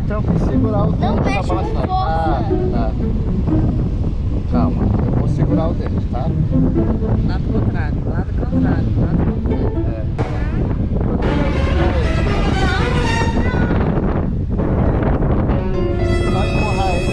tenho que segurar o dente. Não mexe com força. Tá. Calma, eu vou segurar o dente, tá? Lado contrário, lado contrário, lado contrário. Só empurrar ele.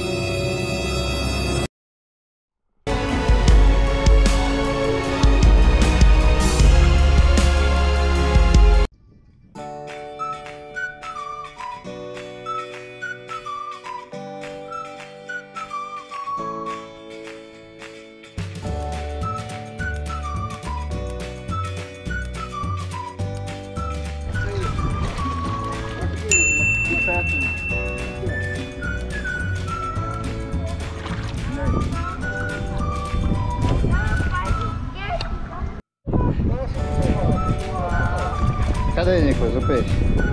Cadê aí, Nicolas, o peixe?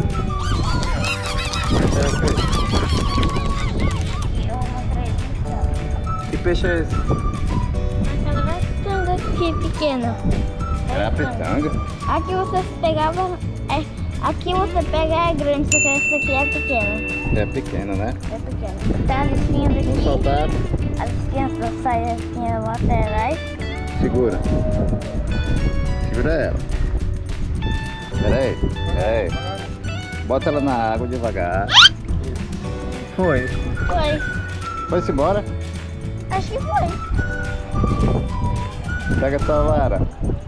Cadê o peixe? Que peixe é esse? Aquela pitanga aqui pequena. É a pitanga? Aqui você pegava. Aqui você pega é grande, só que essa aqui é pequena. É pequena, né? É pequena. Tá as espinhas Vamos aqui. soltar. As espinhas só saem, as espinhas laterais. Segura. Segura ela. Pera aí. Bota ela na água devagar. Foi. Foi-se embora? Acho que foi. Pega a tua vara.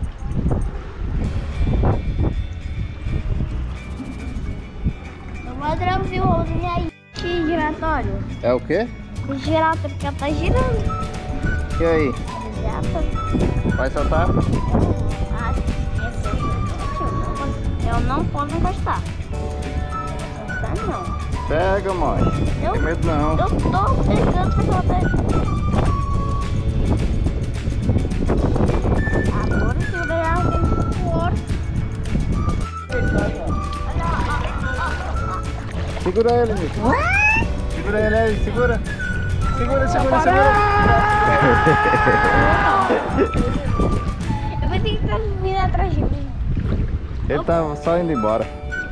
Eu vou traduzir o rolinho aí. Giratório. É o quê? Giratório, porque ela tá girando. E aí? Vai soltar? Eu não posso encostar. Não. Pega, mãe. Não tem medo não. Eu tô pegando essa foto. Agora se eu ganhar um fora. Segura ele, Nico. Segura ele aí, segura. Segura. Eu vou ter que estar vindo atrás de mim. Ele tá só indo embora.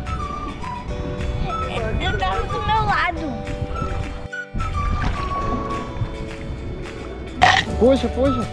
Ele tava do meu lado. Puxa.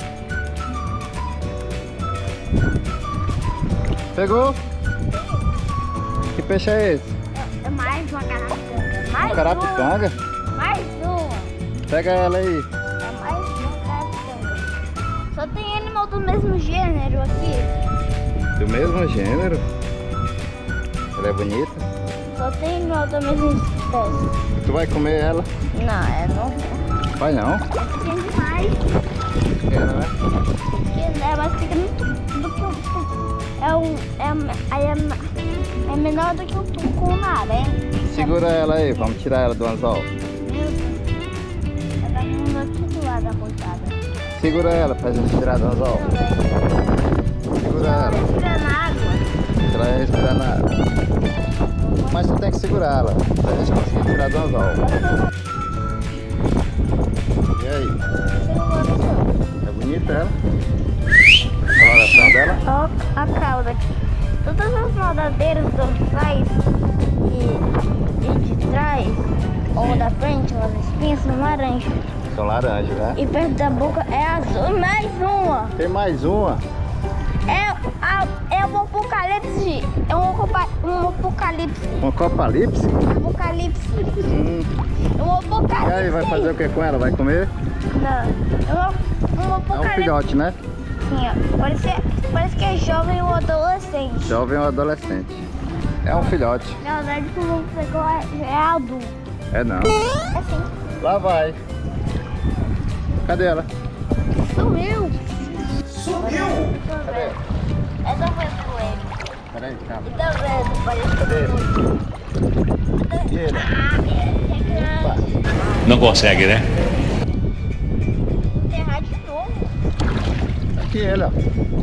Pegou? Que peixe é esse? É mais uma carapitanga. Uma carapitanga? Mais uma. Pega ela aí. É mais uma carapitanga. Só tem animal do mesmo gênero aqui. Do mesmo gênero? Ela é bonita? Só tem animal da mesma espécie. Tu vai comer ela? Não. Vai não? É pequeno demais. Pequena, né? É mais pequeno do que o é menor do que o tucunaré. Segura ela aí, vamos tirar ela do anzol. Meu Deus. Ela tá vindo aqui do lado da coitada. Segura ela pra gente tirar do anzol. Segura ela. Respira na água. Ela vai respirar na água. Mas tu tem que segurar ela pra gente conseguir tirar do anzol. E aí? É bonita ela? A coloração dela? Olha a cauda aqui. Todas as nadadeiras dorsais e de trás, ou da frente, as espinhas são laranja. São laranja, né? E perto da boca é azul. Mais uma! Tem mais uma? É um apocalipse. É um apocalipse. Um copalipse? Apocalipse. É um apocalipse. E aí, vai fazer o que com ela? Vai comer? Não. É um É apocalipse. um filhote, né? Sim, ó. Parece que é jovem ou adolescente. Jovem ou adolescente. É um filhote. Na verdade, o que pegou é adulto. É não. É sim. Lá vai. Cadê ela? Sumiu. Cadê? Essa foi pro ele. Peraí, calma. E tá vendo? Parece Cadê ele? E ele? Opa. Não consegue, né? Enterrar de novo. Aqui ele, ó. Tem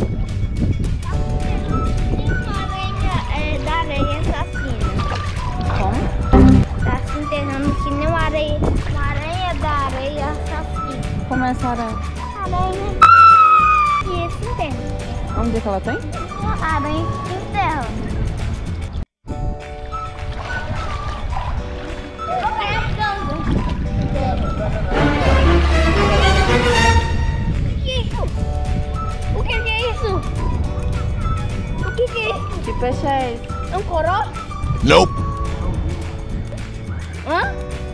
uma aranha da aranha assassina. Como? Tá se enterrando que nem uma aranha da areia assassina. Como é essa aranha? Aranha que se enterra. Onde é que ela tem? Uma aranha que se enterra. peixe é esse? É um coró? Nope. Hã?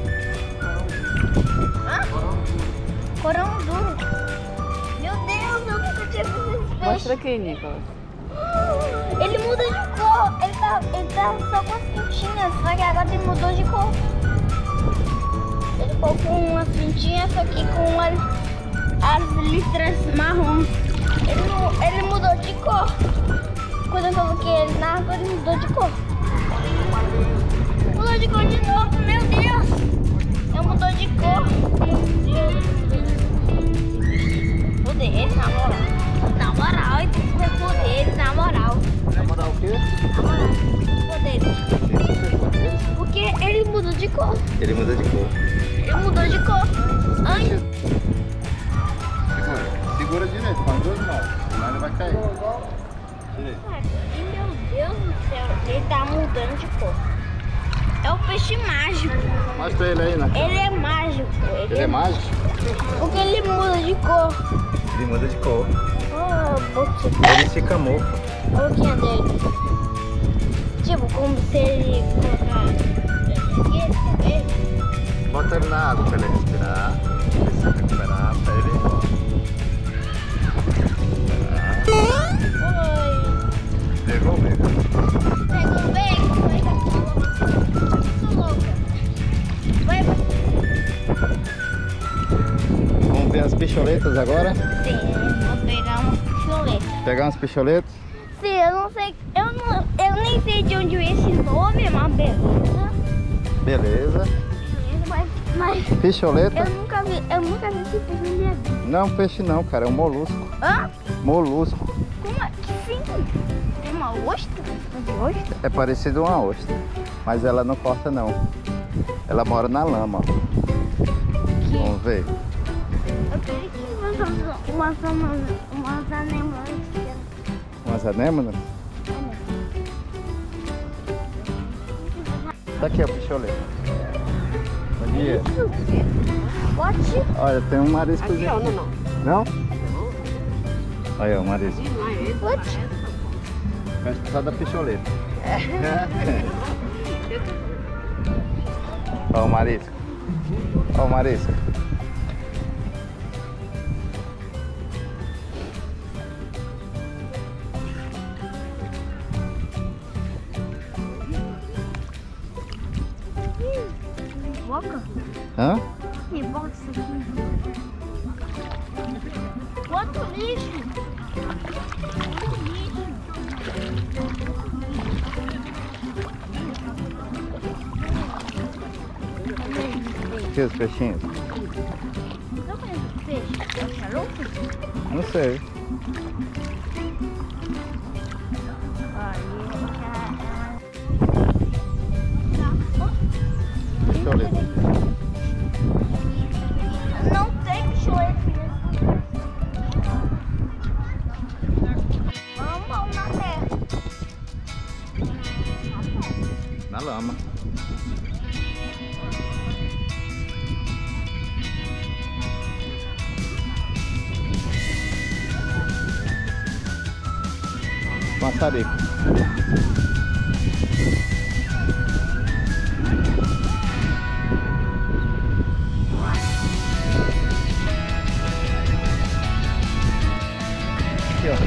Hã? Corão duro. Meu Deus, eu nunca tinha visto esse peixe. Mostra aqui, Nicolas. Ele muda de cor. Ele tá só com as pintinhas, só que agora ele mudou de cor. Ele ficou com umas pintinhas, só que com as listras marrom. Ele mudou de cor. Quando eu coloquei ele na água, ele mudou de cor. Mudou de cor de novo, meu Deus! Ele mudou de cor. Poderes, na moral. Na moral, ele tem que ter poderes, na moral. Na moral o quê? Na moral, poderes. Poderes? Porque ele mudou de cor. Ele muda de cor. Ele mudou de cor. Ai, Segura direito, com as duas mãos, senão ele vai cair. Direito. meu Deus do céu, ele tá mudando de cor. É o peixe mágico. Mostra ele aí, né? Ele é mágico. Ele é mágico? Porque ele muda de cor. Ele muda de cor. Oh, boquinha. Ele se camufla. A boquinha dele. Tipo, como se ele colocar ele. Bota ele na água pra ele respirar. Ele se recuperar pra ele. Oi. Pegou mesmo. Pegou bem. Sou louca. Vai. Vamos ver as picholetas agora? Sim, vou pegar uma pichuleta. Pegar umas picholetas? Sim, eu não sei. Eu nem sei de onde é esse nome, mas beleza. Beleza. Mas Picholeta? eu nunca vi esse peixe na minha vida. Não, peixe não, cara, é um molusco. Hã? Molusco. Como é? Que sim? Tem uma ostra? De ostra? É parecido a uma ostra, mas ela não corta não. Ela mora na lama, ó. Vamos ver. Eu queria que umas anêmonas. Umas anêmonas? Tá aqui a picholeta. Bom dia. Bote. Olha, tem um mariscozinho. Aqui, ó, não. Não? Olha, o marisco. Não é esse. Bote. Mas só da picholeta. Olha o marisco. Olha o marisco. Boca? Hã? Que boca isso aqui? Outro lixo. Aqui os peixinhos. Não conheço esse peixe. É o charuto? Não sei. Picholeta. Não tem picholeta. Vamos na terra. Na lama. Maçarico. Aqui, ó.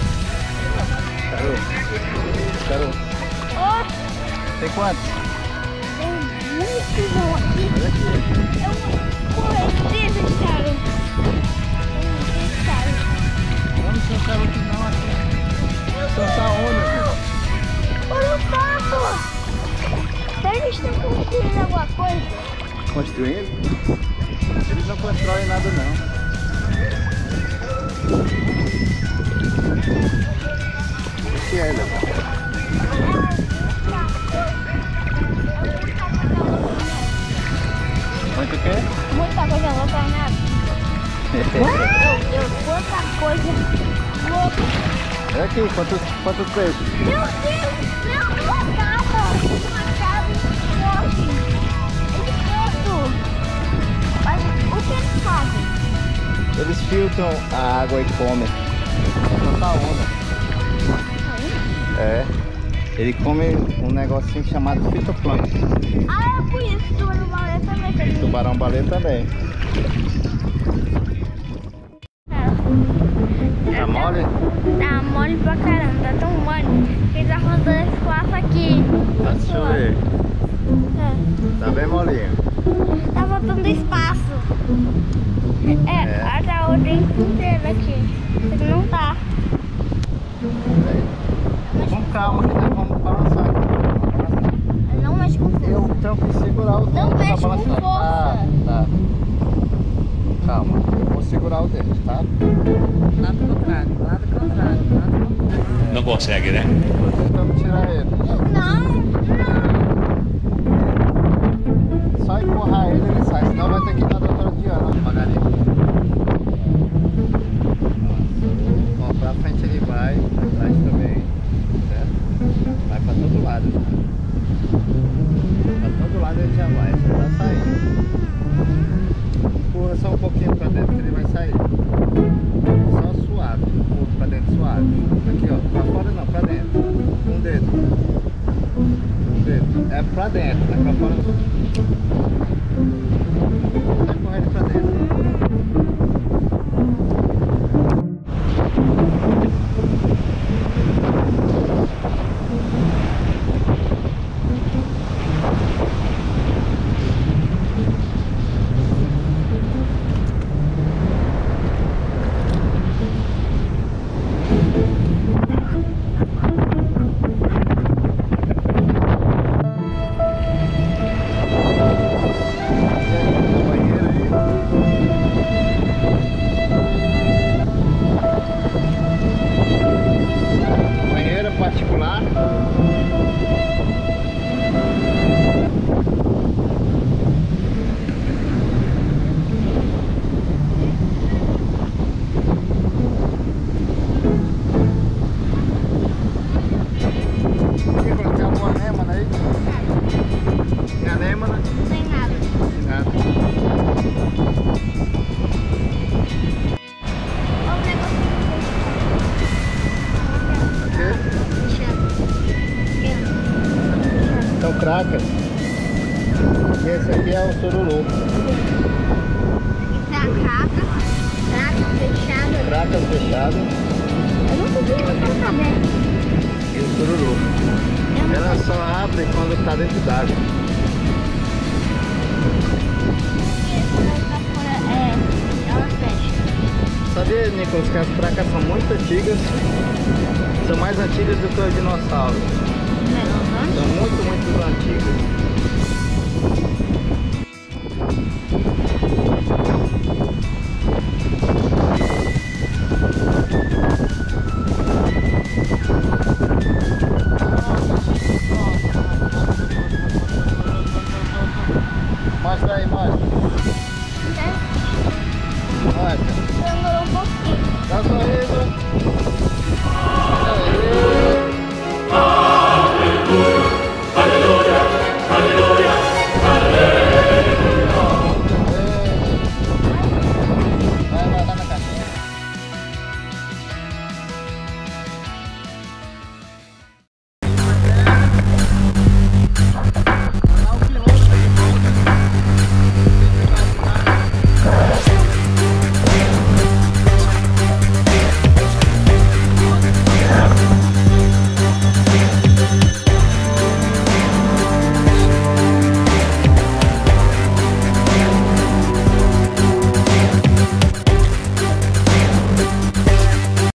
Charuto. Ó, Tem quantos? tem muitos aqui. Olha aqui. Eu vou correr desse charuto. Não tem charuto não aqui. São saúnas. Olha o pato. Será que eles estão construindo alguma coisa? Construindo? Eles não constroem nada não. O que é, Léo? Muito o quê? Muita coisa louca, né? Meu Deus, quanta coisa louca. É aqui, quantos peixes? Meu Deus, meu, uma casa enorme. Eles cantam. Mas o que eles fazem? Eles filtram a água e comem. São saúnas. É. Ele come um negocinho chamado fitoplâncton. Ah, eu conheço tubarão-baleia também. Tubarão-baleia também. Tá mole? Tá mole pra caramba, tá tão mole que ele tá rodando esse espaço aqui. Tá, deixa eu ver. Tá bem molinho. Tá faltando espaço. Tá o dente inteiro aqui. Ele não tá. Com calma que nós vamos balançar. Não mexe com força. Eu tenho que segurar o dente. Não pra mexe com balançar. força. Tá. Calma, eu vou segurar o dente, tá? Lado contrário, lado contrário, lado contrário. Não consegue, né? Tô tentando tirar ele. Não. Só empurrar ele sai, senão vai ter que ir na doutora Diana devagarinho. Ó, pra frente ele vai, pra trás também, certo? Vai pra todo lado. Pra todo lado ele já vai, já tá saindo. Empurra só um pouquinho pra dentro que ele vai sair. Só suave, empurra pra dentro suave. Aqui ó, pra fora não, pra dentro. Um dedo. Um dedo. É pra dentro, não é pra fora não. Vai correndo pra dentro. Particular. Tem alguma anêmona aí? Tem anêmona? Sem nada. Tem nada. Olha o negocinho. São cracas. E esse aqui é o sururu. Tá craca fechada. Cracas fechadas. Eu não consegui botar aberto. E o sururu. Ela só abre quando tá dentro d'água. Ela fecha. Sabia, Nicolas, que as cracas são muito antigas? São mais antigas do que os dinossauros. São muito antigas. Mostra aí, mostra. Mostra. Demorou um pouquinho. Dá um sorriso.